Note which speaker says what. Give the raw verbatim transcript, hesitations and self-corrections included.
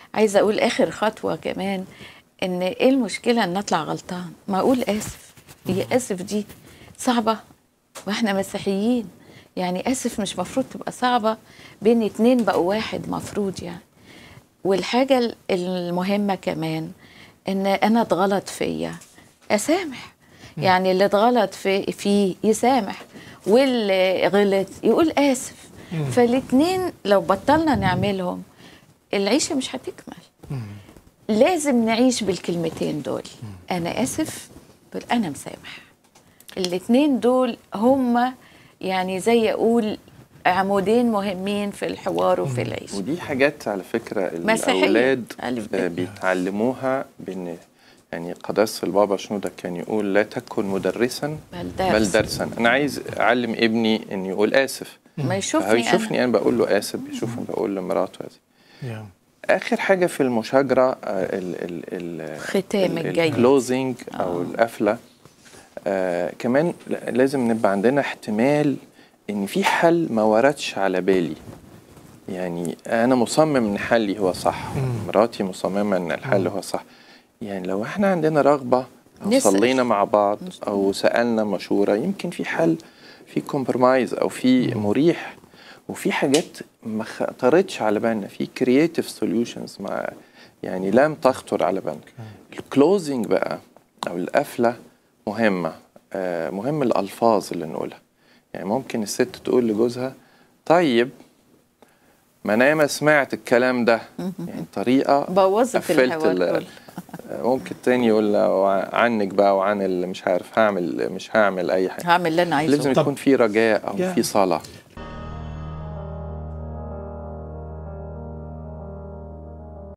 Speaker 1: عايزه اقول اخر خطوه كمان، ان ايه المشكله ان اطلع غلطان؟ ما اقول اسف. هي اسف دي صعبه؟ واحنا مسيحيين يعني اسف مش مفروض تبقى صعبه، بين اتنين بقوا واحد مفروض يعني. والحاجه المهمه كمان ان انا اتغلط فيا اسامح، يعني اللي اتغلط في فيه يسامح، واللي غلط يقول اسف. فالاتنين لو بطلنا نعملهم العيشه مش هتكمل. لازم نعيش بالكلمتين دول، انا اسف انا مسامح. الاتنين دول هم يعني زي اقول عمودين مهمين في الحوار وفي العيش.
Speaker 2: ودي حاجات على فكرة الأولاد
Speaker 1: مسيحية.
Speaker 2: بيتعلموها، بإن يعني قداسة البابا شنودة كان يقول لا تكن مدرسا
Speaker 1: بل
Speaker 2: درس. بل درسا. أنا عايز أعلم ابني إنه يقول آسف،
Speaker 1: ما يشوفني
Speaker 2: فهو يشوفني
Speaker 1: أنا.
Speaker 2: أنا بقول له آسف، بيشوفني بقول لمراته آسف.
Speaker 3: yeah.
Speaker 2: آخر حاجة في المشاجرة
Speaker 1: ختام الجيد،
Speaker 2: الكلوزنج أو القفلة. آه كمان لازم نبقى عندنا احتمال إن في حل ما وردش على بالي. يعني أنا مصمم إن حلي هو صح، مراتي مصممة إن الحل هو صح. يعني لو إحنا عندنا رغبة أو صلينا مع بعض أو سألنا مشورة، يمكن في حل، في كومبرمايز أو في مريح، وفي حاجات ما خطرتش على بالنا، في كرييتيف سوليوشنز ما يعني لم تخطر على بالنا. الكلوزنج بقى أو القفلة مهمة. آه مهم الألفاظ اللي نقولها. يعني ممكن الست تقول لجوزها طيب ما انا ياما سمعت الكلام ده، يعني طريقه
Speaker 1: بوظت الحوار.
Speaker 2: ممكن تاني يقول عنك بقى وعن اللي مش عارف هعمل مش هعمل اي حاجه،
Speaker 1: هعمل اللي انا عايزه.
Speaker 2: لازم يكون في رجاء او في صلاه.